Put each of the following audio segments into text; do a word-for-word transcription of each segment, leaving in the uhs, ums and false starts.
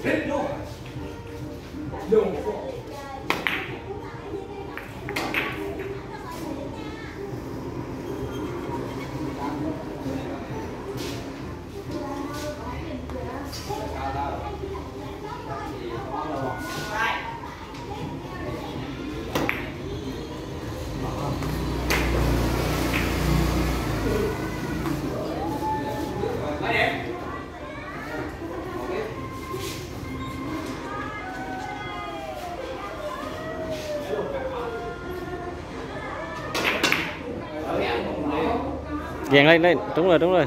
Dàn lên lên, đúng rồi, đúng rồi.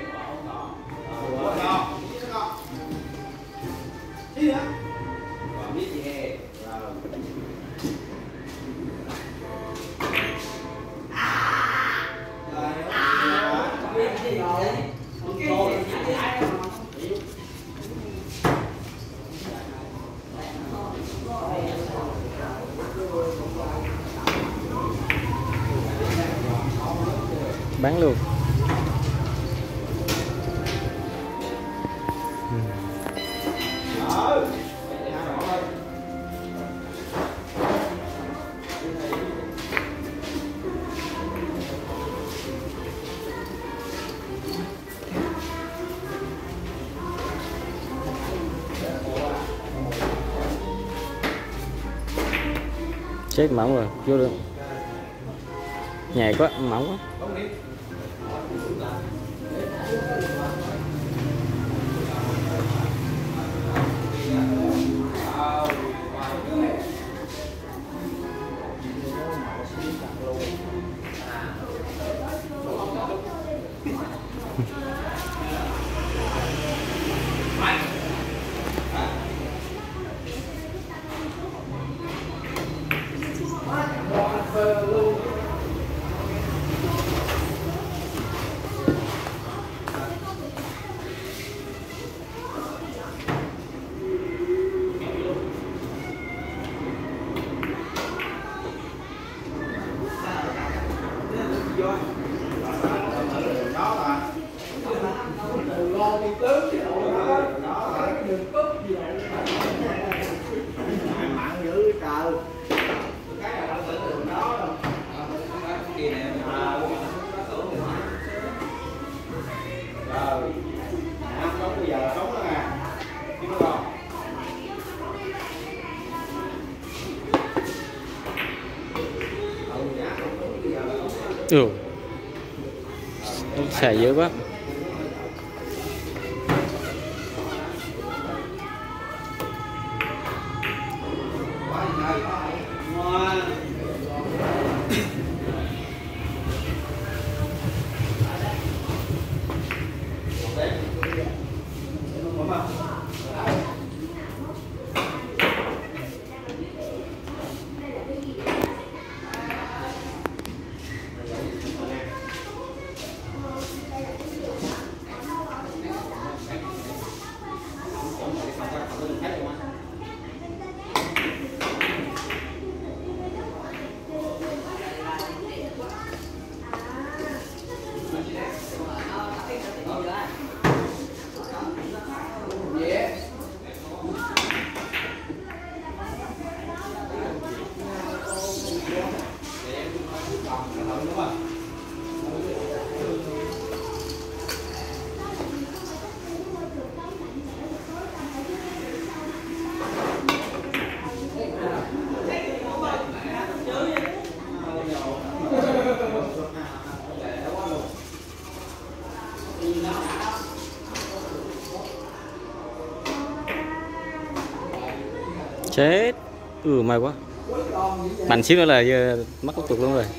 Bán luôn. Chết mỏng rồi, vô được. Nhạy quá, mỏng quá. Ừ. Xài dữ quá. Chết. Ừ, may quá. Mạnh xíu nữa là giờ mất tiếp tục luôn rồi.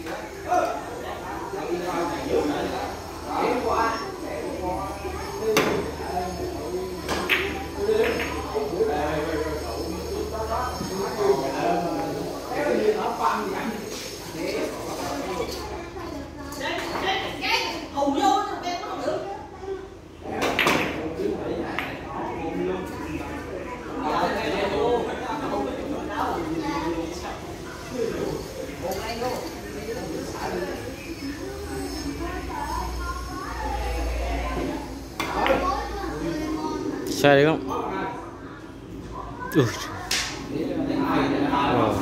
Xoay đi không? Ui. Ờ.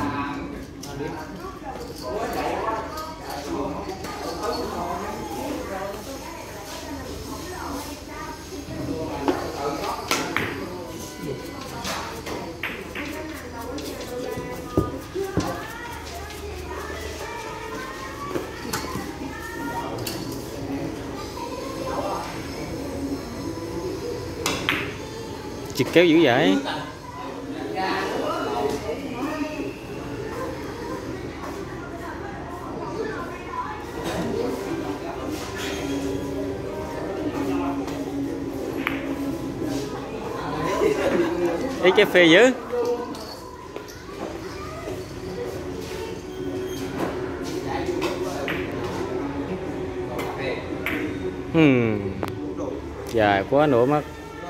Chị kéo dữ vậy? Ý cái phê dữ. Hmm. Dài quá nửa mắt.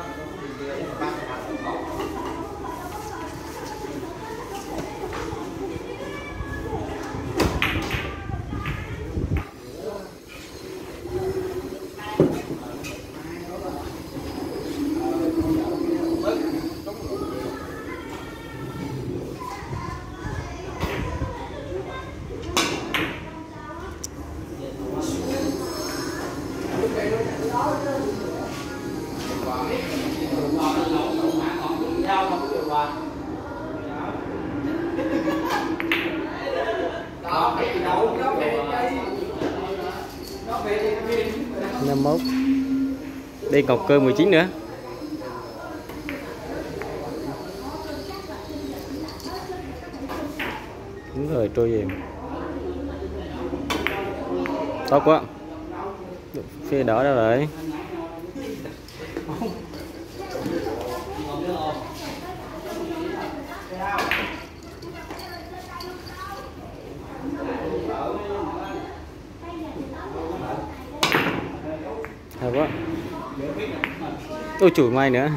năm mốt. Đây cọc cơ mười chín nữa. Đúng rồi, trôi về. Tốt quá. Phía đỏ đâu rồi? Hay quá. Ôi chùi may nữa.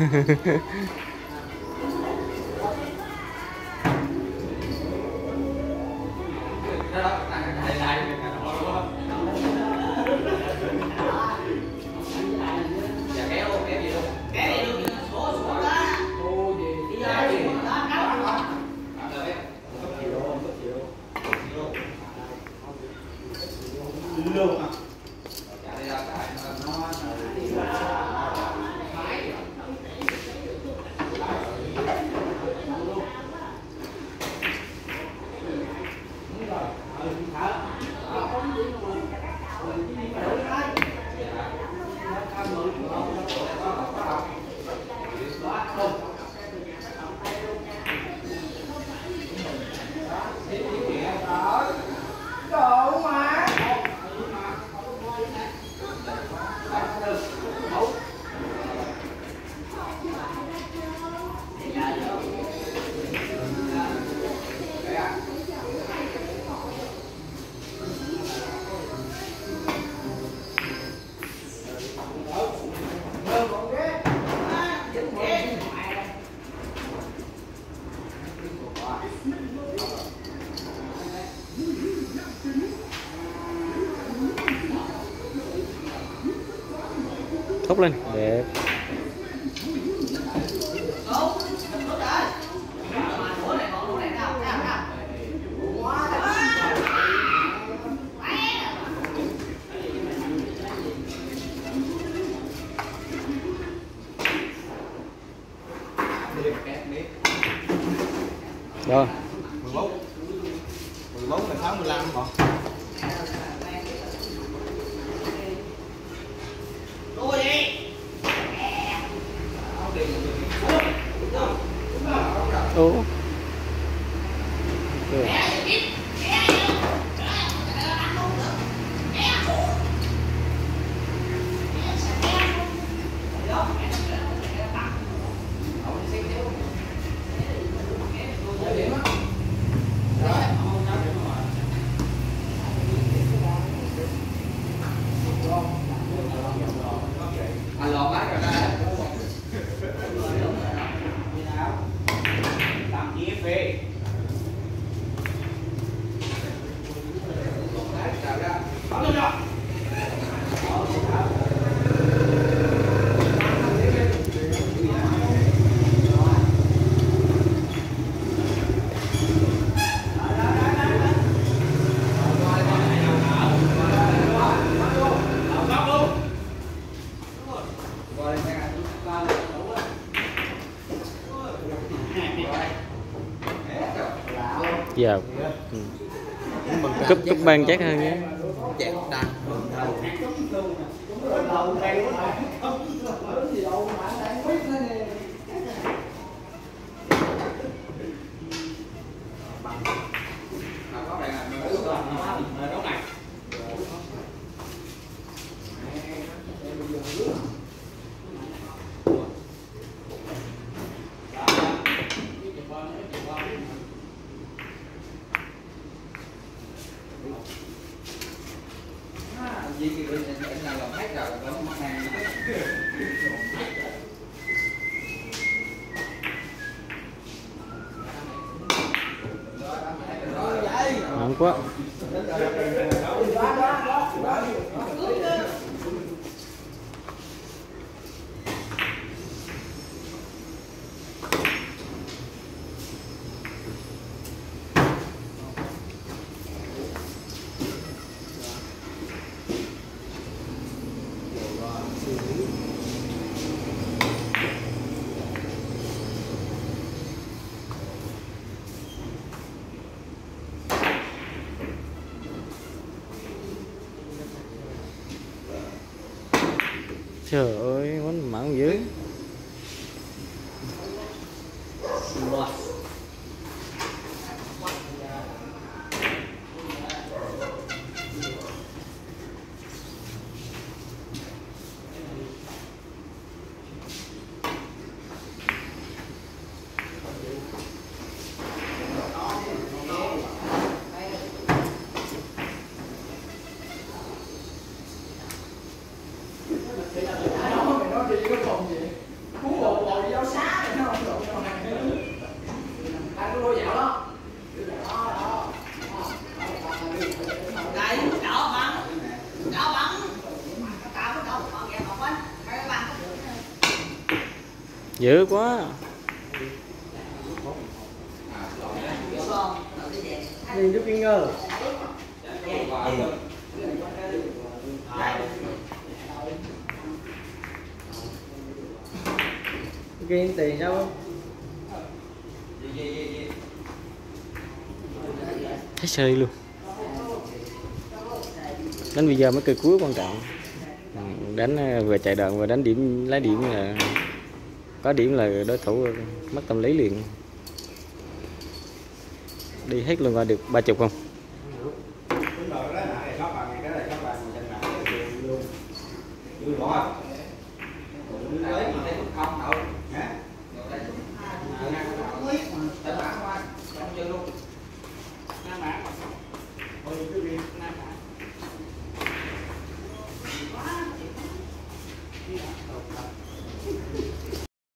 Thúc lên đẹp. Rồi. mười bốn. mười bốn, mười sáu, mười lăm hả? Ủa. Ừ. Giờ ừ. cúp cúp ban chắc hơn nhé. Chẹt đăng gì thì bên này làm hết rồi, vẫn mặt hàng ngon quá. Trời ơi, quánh mặn dữ. Dữ quá. đi giúp Kiên ơi. Kiên tiền sao không? Thấy sơi luôn. Đến bây giờ mới cây cuối quan trọng. Đánh vừa chạy đoạn vừa đánh điểm, lấy điểm là có điểm là đối thủ mất tâm lý liền. Đi hết luôn qua được ba chục không? Đúng rồi.